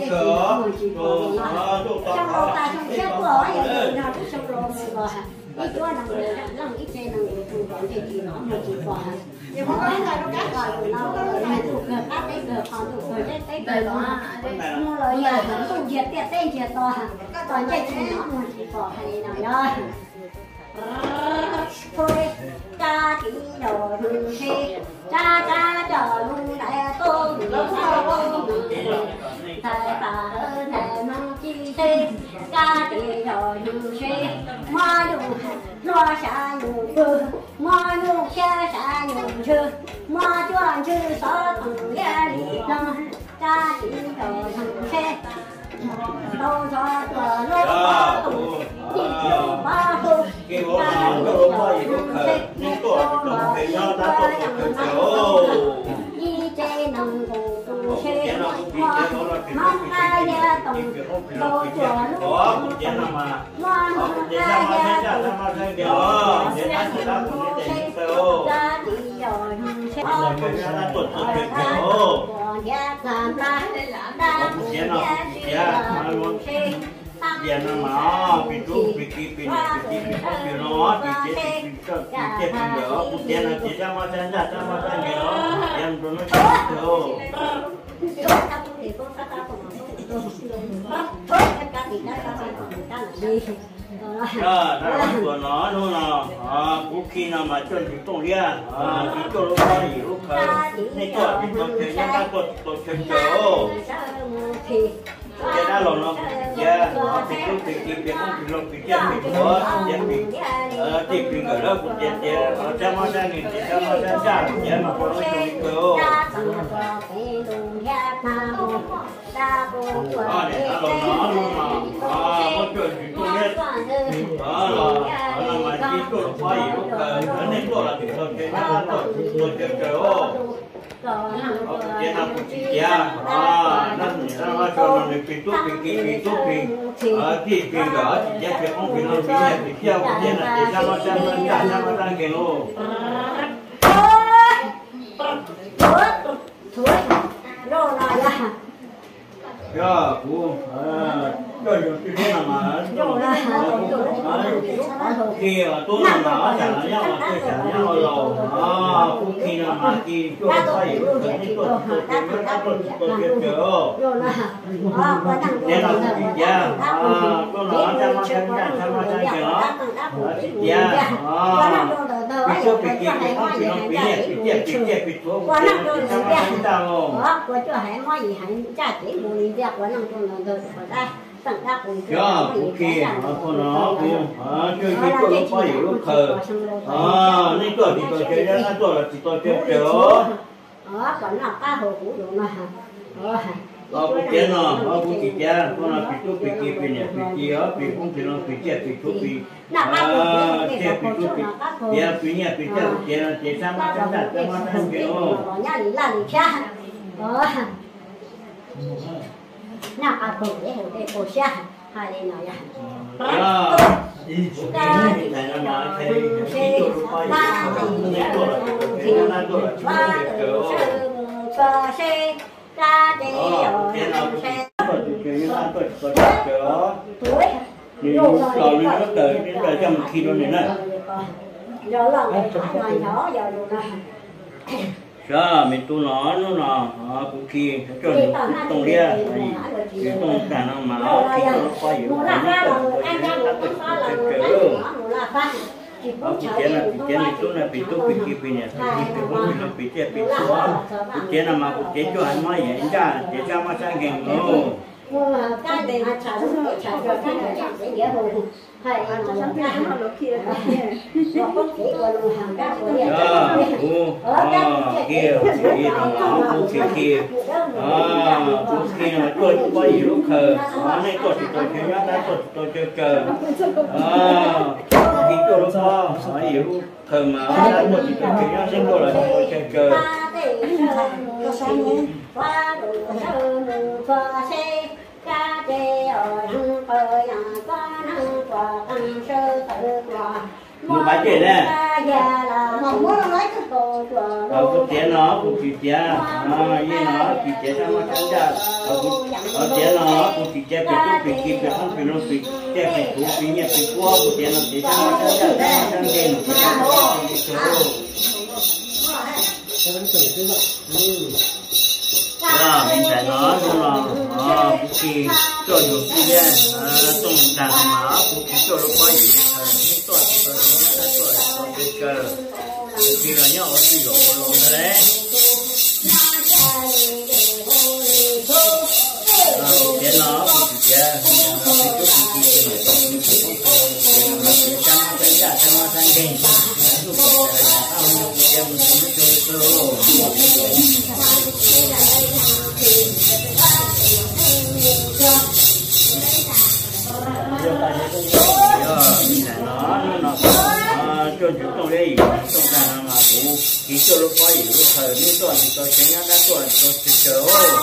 cửa trong lô ta trong chiếc cửa vậy nào cũng trong lô một bò ít chỗ nào người làm ít trên nào người phụ còn thì chỉ nó một chỉ bò nhưng mà cái này nó cắt rồi của nó là thuộc cờ cắt đấy cờ còn thuộc cờ đấy cờ đó mua lời giờ vẫn không diệt tiệt tên diệt to còn chạy chỉ nó một chỉ bò hay nào đó thôi cha chỉ đồ hương thế cha cha chờ luôn đại tô người sao thầy bà ơi thầy mang chi thế cha chỉ đồ hương thế mai đủ lo xa đủ bơ mai đủ xe xa đủ chư mai cho chư sáu thằng gia đi lo cha chỉ đồ hương thế đâu cho tờ lô ba tụ chỉ chiều ba tụ cái bộ nó đồ bao nhiêu khờ nhưng tôi không thể nhớ ta tôi đi chơi nông cụ chơi mong ai gia tổng đồ chùa lúc mong ai gia tổng ra đi rồi giờ nó mà bị trú bị kia bị này bị nó bị chết nữa cũng giờ nó chỉ ra mà ra nữa em rồi nó chết rồi đó là của nó luôn nào cũng khi nào mà chuẩn bị tông lia thì cho nó có gì lúc này cho thì tôi thấy nó tôi chơi cái đó là nó dạ bị lúc bị kia bị lúc bị chết bị khó bị bị người đó cũng chết ở trong mà ra nhìn trong mà ra ra dạ mà có nói chuyện cơ để nó luôn mà có chuyện gì cũng biết là mà chỉ có phải lúc cái này tôi là cái cái đó tôi chơi cơ dia nak dia nanti nama kalau ni pintu dia dia pun pintu dia nak sama gelo ya bu rồi cái thế nào mà kia tôi là nó chả nhau mà tôi chả nhau lầu cũng khi nào mà khi tôi phải tôi biết chưa nên là cái giá tôi nói cho nó chân kia nó giá bị số bị kia bị không bị nó bị nhẹ bị chúa của chúng ta không của chỗ hãy nói gì hãy trả chỉ một lý việc của năng tôi là được ở đây dạ, ok, con nó cũng chơi cái con nó phải lúc khờ, nên tôi thì tôi chơi ra tôi là chỉ tôi chơi chớ, còn là cá hồ cũ rồi mà, cũng chơi nó, cũng chỉ chơi, con là bị chút bị kia bị nhẹ bị kia, bị không thì nó bị chết bị chút bị, chết bị chút bị, dạ bị nhẹ bị chết chơi sao mà không kiểu, nhà lý là lý cha, nào à cổ để hồ để cổ xa hai đây nào vậy rồi mình tu nó cũng kia cho những tông lia những tông cả nó mà khi nó qua yếu cái chế này tu này bị tu bị kia bị nhẹ bị không bị chết bị xóa cái chế nào mà cũng chế cho anh mới vậy ra chế cho mà sang ghiền luôn cái này là trả cho cái này sẽ dễ hơn hay là nó cái nó lúc kia nó có thể gọi là hàng cá của dia kia kia nó tôi có gì lúc khờ này tôi thì tôi chơi nhá tôi chơi cờ khi tôi lúc đó phải hiểu thờ mà tôi chỉ tôi chơi nhá xem tôi là tôi chơi cờ ca chê ở hăng bờ nhà có năng quả tăng sơ tự quả một bãi chuyện nè có tiền nó cũng chỉ tiền như nó chỉ tiền sao mà chẳng ra có tiền nó cũng chỉ tiền phải tu phải kịp phải không phải lo phải tiền phải tu phải nhẹ phải qua có tiền nó chỉ sao mà chẳng ra chẳng tiền mình phải nói luôn là khi cho được cái gì tông đàn mà cũng cho được bao nhiêu những tuổi khi là nhau ở cái chỗ luôn đấy cái nó cũng chỉ nó thì cũng chỉ mà cũng chỉ trong cái giá trong cái kinh cũng phải ông cái mình nó cho chúng tôi đây trong đàn mà cũng chỉ cho lúc có gì lúc thời mấy tuần thì tôi sẽ nhắc đã tuần tôi sẽ chờ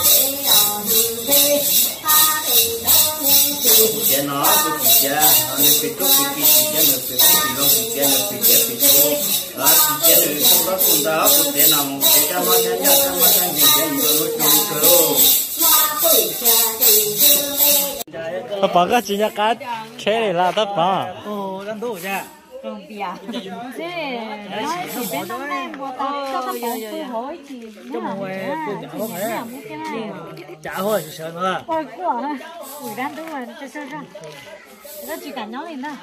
chỉ nó cũng chỉ nó phải tốt thì chỉ nó phải tốt thì nó chỉ nó phải chết thì thôi chỉ nó không có công đó cũng thế nào để cho mà tham gì để mình nó trông nó bảo cái gì nhá cá chế này là tất mà đang đủ chưa không bia thế nói thì bên trong đây mua ta cho các bạn tôi hỏi chị cho mọi người phụ trả không phải trả thôi sợ nữa ôi của ủi đang đúng rồi cho nó chỉ cả nó lên đó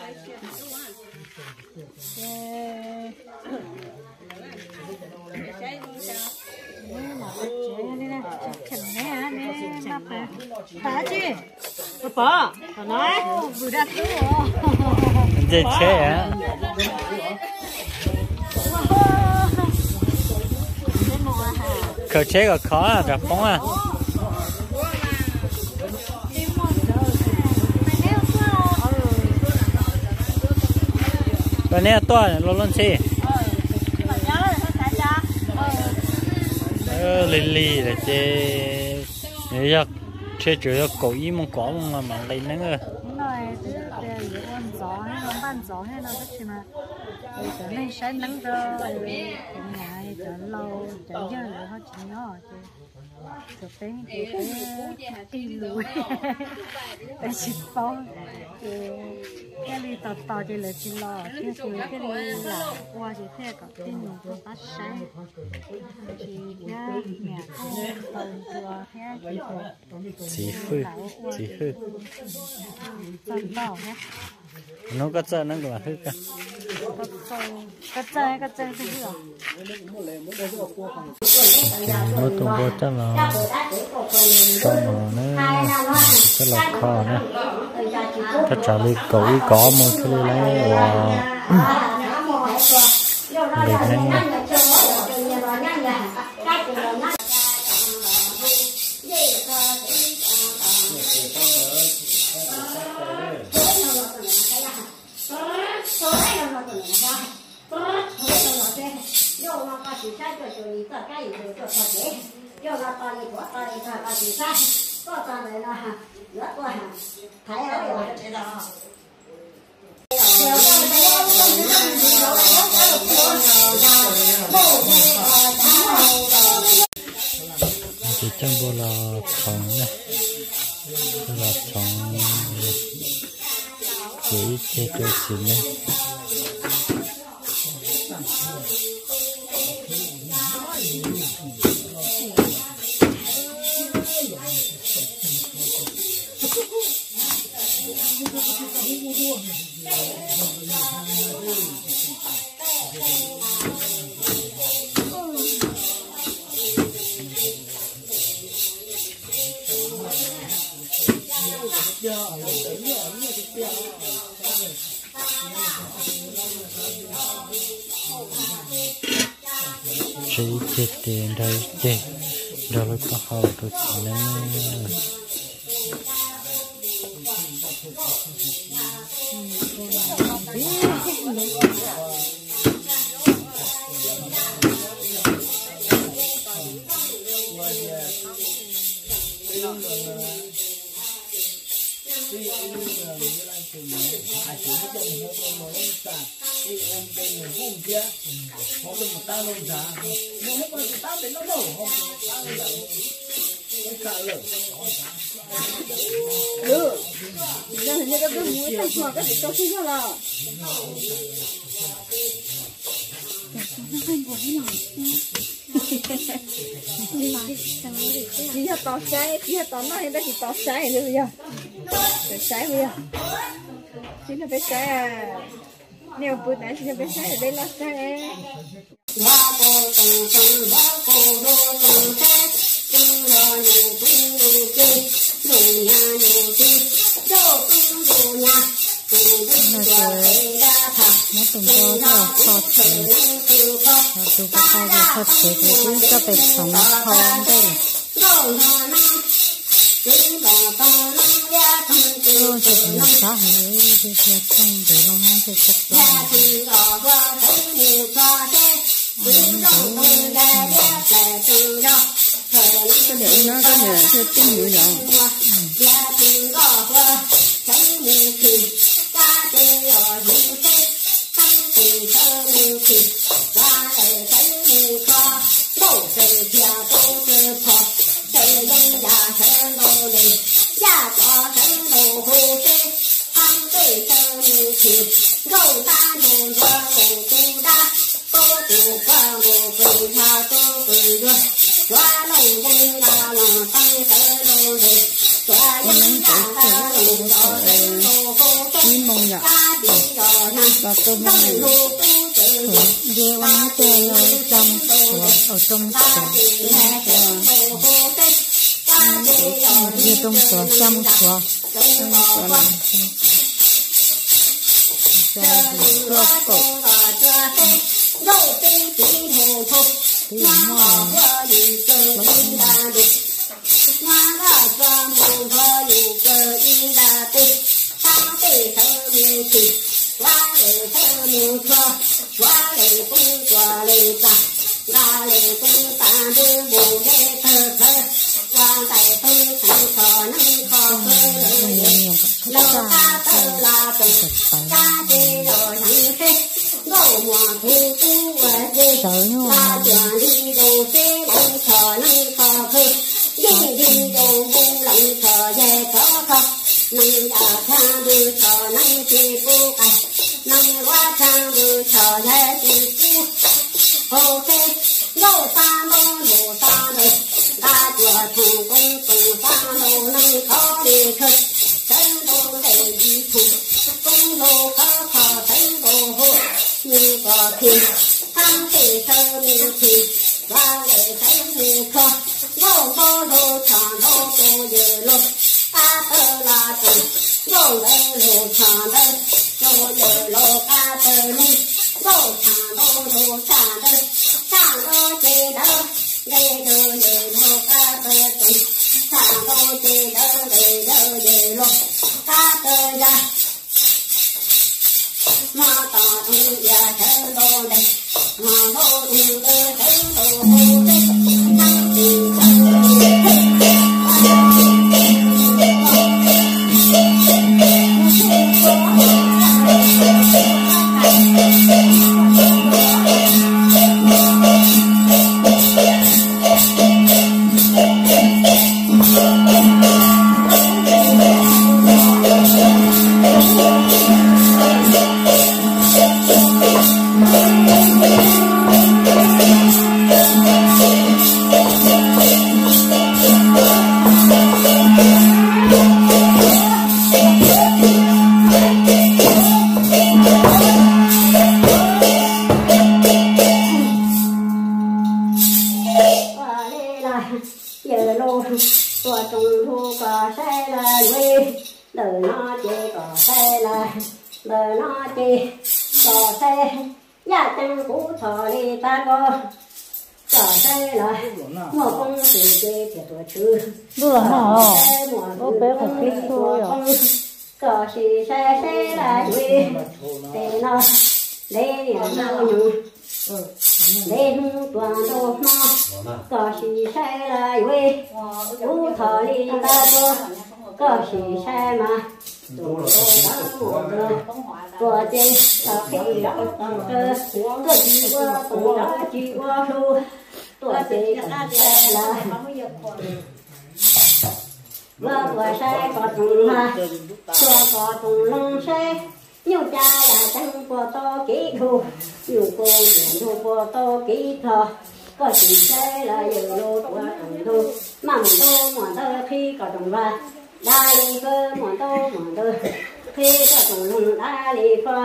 Papa, nói vừa ra thứ dễ chế á khởi chế có khó à chả phóng à cái này to nó luôn xí lì lì là chế nếu như chế chủ yếu cổ ý mong có mà lấy nó rồi gió hay nó ban gió hay nó rất chi mà trở nên sẽ nắng rồi cũng ngày trở lâu trở giờ rồi họ chỉ nhỏ thực tế đi lùi để chịu bao cái ly tọt thì là chỉ lo cái ly là qua chỉ theo cả cái nhiều của bát sáng chỉ ra mẹ không tồn chùa thế chỉ hư tồn bảo nhé nó có chơi nó còn hư cả cái chơi cái gì nó tung bố cho nó cho nó rất là khó nữa chắc trả lời cậu ý có một cái lấy để nhanh thì trong bộ là trồng này là trồng cái chế cho xịn này chỉ chết tiền đây chết rồi nó có hậu được nó Hãy subscribe cho kênh Ghiền Mì Gõ để không bỏ lỡ những video hấp dẫn. giờ hình như cái mũi tay chuột cái gì tôi chưa rồi chỉ là tỏ trái chỉ là tỏ nói đây chỉ tỏ trái rồi bây giờ trái bây giờ chỉ là bé trái à nếu bữa nãy chỉ là bé trái ở đây là trái mỗi tuần qua cho thọt tôi có khai ra thọt thì cũng cho bị sống không đây là tôi sẽ làm sao để cho không để lòng ăn sẽ sạch đó cái để nó có nhờ theo tiếng nhiều nhỏ và tôi mong đưa ăn chơi trong ở trong đưa trong sữa trong sữa tầng cơ tôi chỉ qua tầng đó chỉ qua thu tôi chỉ là vừa sai có tầng mà vừa có tầng lăng sai nhiều cha là chẳng có to kỹ thu nhiều cô nhiều thu có to kỹ thọ có chỉ sai là nhiều lô của tầng thu mà mình tơ khi có tầng ba đa đi cơ mà tơ khi có tầng đa đi cơ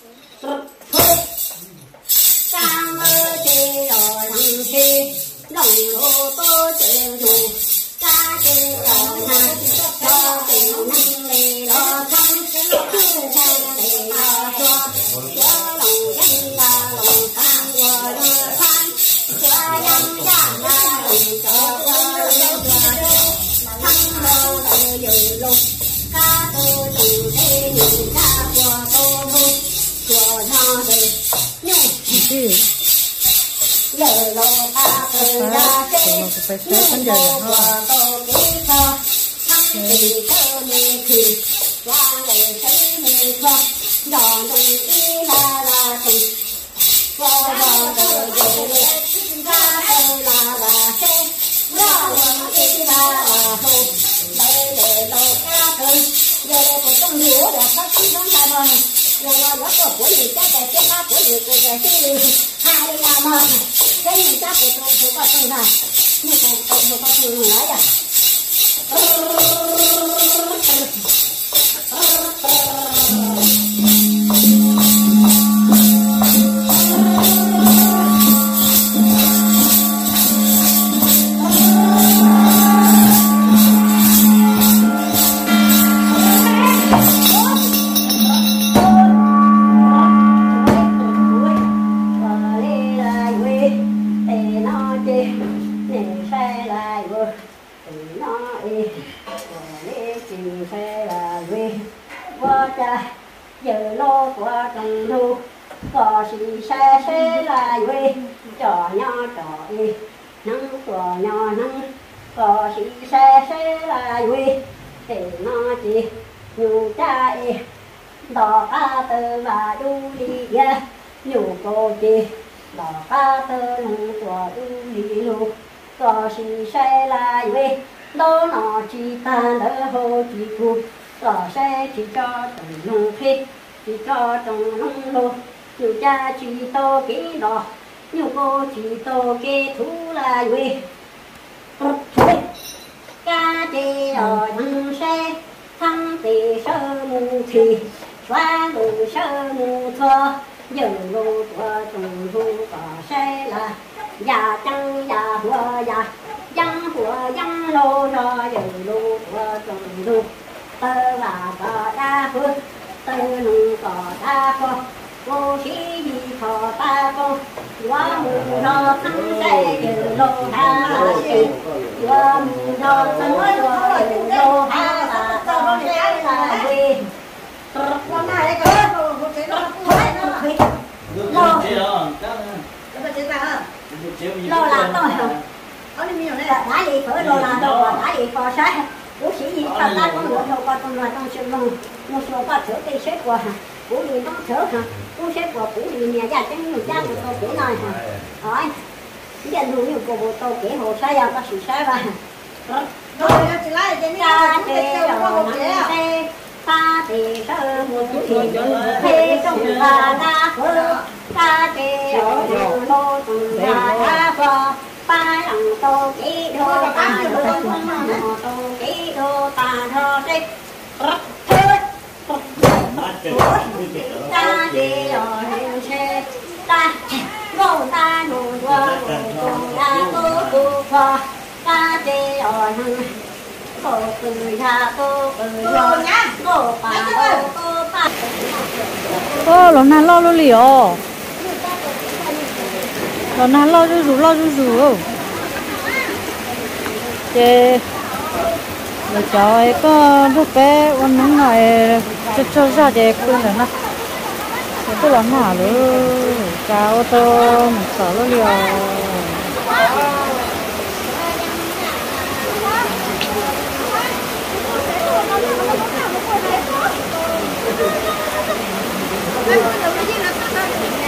ca mơ chê rồi thằng chê lòng lô tô chê dù ca chê rồi thằng cho tình năng lì lo thăm cứ sang lì lo cho lòng dân là lòng tham vừa đưa tham cho dân gian là lòng cho thăm đâu tự dự lục ca tô tình thế nhìn ra của tô bu của nó về lời lô ta từ ra thế nhưng cô của tô kỹ cho thăm thì thơ mì thì qua lời thấy mì cho đỏ nồng ý là tình qua tờ về ra tờ là thế ra nồng ý là hồ đây để lô ta từ giờ đây cũng không hiểu được các thứ đó là rồi rồi nó có của gì chắc là cái má của gì của cái hai đây là mà cái gì chắc của tôi có từng này nhưng tôi có từng nói à giờ lô của trồng thu có gì sẽ là quê trò nho trò y nắng của nho nắng có gì sẽ là quê để nó chỉ nhu cha y đò ca tơ và đu đi ghé nhu cô chi đò ca tơ lùng của đu đi lu có gì sẽ là quê đó nó chỉ ta đỡ hồ chỉ thu có sẽ chỉ cho trồng nông khi chỉ cho trồng nông lô nhiều cha chỉ to kỹ đỏ nhiều cô chỉ to kỹ thú là quê ca chê đỏ thằng xe thằng tì sơ mù thì xóa lù sơ mù thơ giờ lô của trồng thu có sẽ là già chăng già hùa già dân hùa dân lô rồi giờ lô của trồng thu tơ và cỏ đa phương tơ nụ cỏ đa phương cô sĩ gì cỏ ta cô quá mù nó thắng sẽ dự lô ha là gì quá mù nó thắng dự lô ha là cỏ sẽ là gì con này cơ lô là tôi không đã đi phở lô là tôi đã đi phở sáng bố sĩ gì ta có một đầu con là trong sự lòng một số ba thở cây xếp qua bố đi nó thở hả bố xếp qua bố đi nhà gia chẳng nhiều cha của tôi kỹ này hả hỏi giờ đủ nhiều của bố tôi kỹ hồ sai à có sự sai và rồi chị lại cái này cái đồ này ta thì sơ một thì thế trong là đa phơ ta thì ở lô từng là đa phơ ba lòng tô kỹ đô ta đô tô kỹ đô ta đô đi ta đi ở hình xe ta ngô ta nụ qua cùng ta tô phơ ta đi ở hình cô cười ra cô cười rồi cô bà cô bà ô nó năn lo liều nó năn lo rủ chị rồi cháu ấy có búp bé con nóng này cho ra để quên rồi nè tôi làm hả luôn cả ô tô một sở lo liều Hãy subscribe cho kênh Ghiền Mì Gõ để không bỏ lỡ những video hấp dẫn.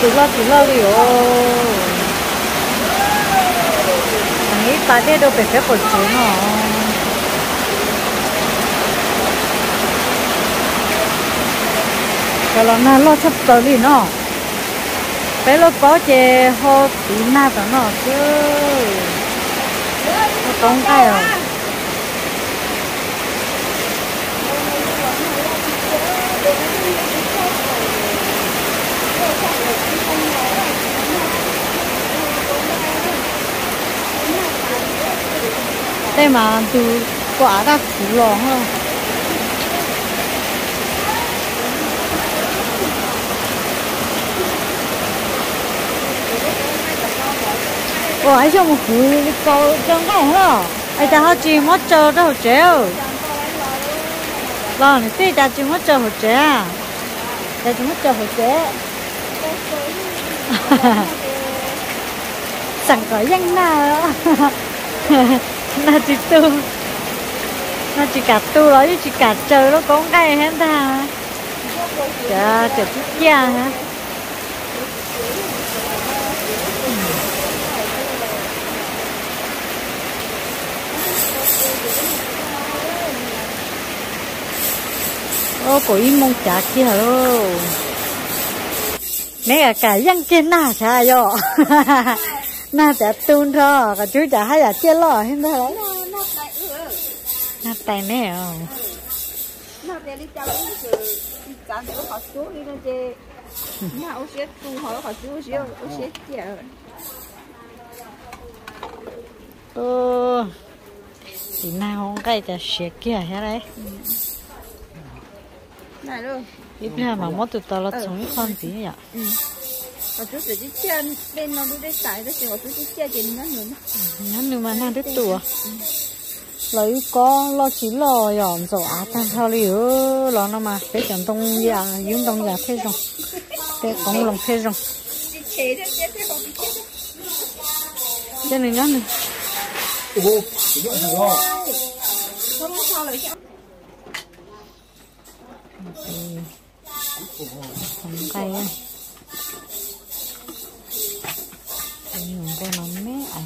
tụi lo đi ô nghĩ ta đây đâu phải phép một số nó cho nó na lo sắp tới đi nó bé lo có chè ho tí na tao nó chứ nó tốn cái rồi đây mà từ quả đã củ lò không ủa ai cho một củ cầu trong cái hả ai ta họ chỉ mất chờ đó hỗ trợ lo này tí ta chỉ mất chờ hỗ trợ ta chỉ mất chờ hỗ trợ sẵn có dân nào nó chỉ tu nó chỉ cả tu đó chứ chỉ cả trời nó có cái hết ta trời trời chút già hả ô cổ im mong chả kia hả nè cả dân kia na chả vô na chả tuôn thôi cả chú chả hay là chia lò hết đó na tay nè na tay đi chào đi chán để họ xuống đi nó chơi na ô xe tu họ xuống xe ô xe chè thì nào không cái chả xe kia hết đấy này luôn ít ra mà mất tụt tao là sống con gì vậy họ chú sẽ chia bên nó đi tại đó thì họ chú chia trên nó nữa mà nó đứt tủa lấy có lo chỉ lo dọn rồi tan thao liu lo nó mà cái chọn tông già dùng tông già thế rồi cái con lòng thế rồi cho nên nó này không cây á dùng cái nó mé ảnh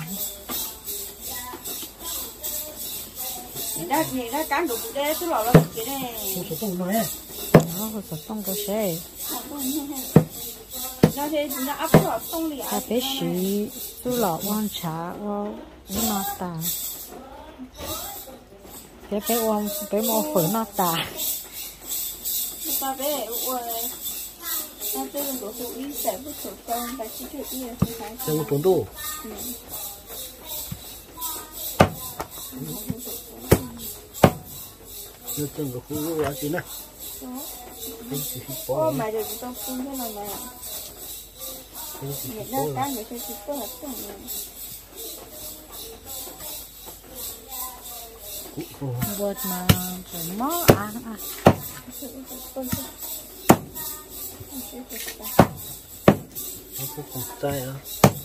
nó cán đủ đây tôi bảo là cái này nó có tông cái xe nó thế nó áp vào tông liền ta bé xí tôi lọ quan trả vào nó tà bé quan bé mua phở nó tà ta bé nó chơi đừng có phụ ý sẽ bất thủ công và chỉ chuyện gì thì phải xem một tuần tu nó từng có phụ là gì nè ô mà được tao phun thế này này nhiệt nó cá nhiệt thì chỉ có là tông bột mà phải mó ăn nó cũng còn tay á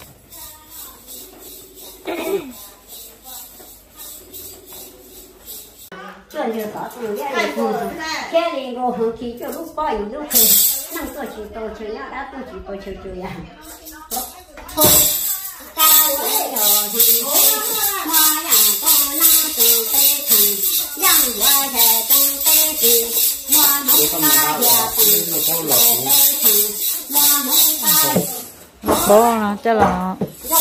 这就搞出来的故事，天里我很气，就路包一路去，能做起多求呀，那不起多求就呀。好，干了要听，我呀到那东北城，让我在东北地，我们大家东北城，我们大。 bố nó chắc là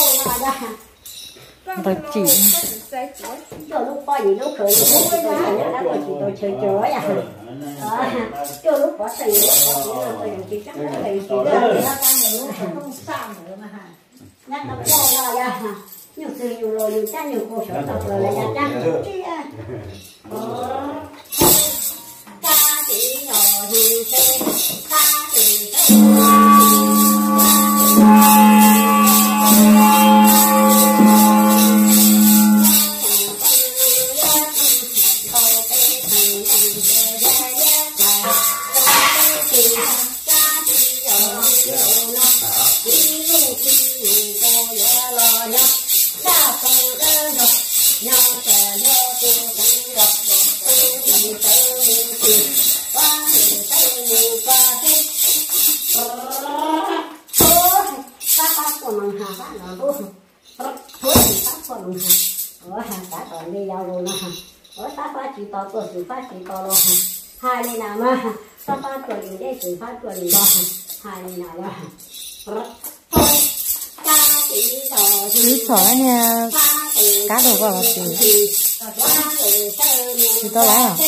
tôi chỉ cho lúc có gì lúc khởi lúc đó đã có chị tôi chơi chơi à cho lúc có tiền tôi chỉ chắc là tiền chỉ là nó tăng nhiều không sao nữa mà ha nhắc nó cho ra nhiều sự nhiều rồi nhiều cha nhiều cô sở tập rồi là nhà cha cha chỉ nhỏ thì cha thì Oh nó luôn thôi thì ta còn ta còn đi giao luôn ta phát chỉ to của sự phát chỉ to luôn hai này nào mà ta phát của gì đây sự phát của gì đó hai này nào mà cứ sỏi nha cá đồ vào thì to lắm à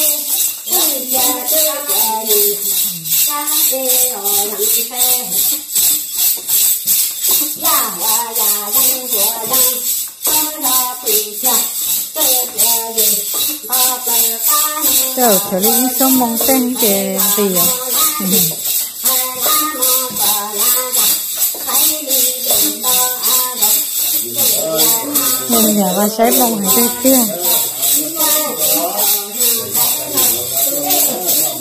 giờ trở lại trong mong tên cái gì à mình nhà và sẽ mong hay đây kia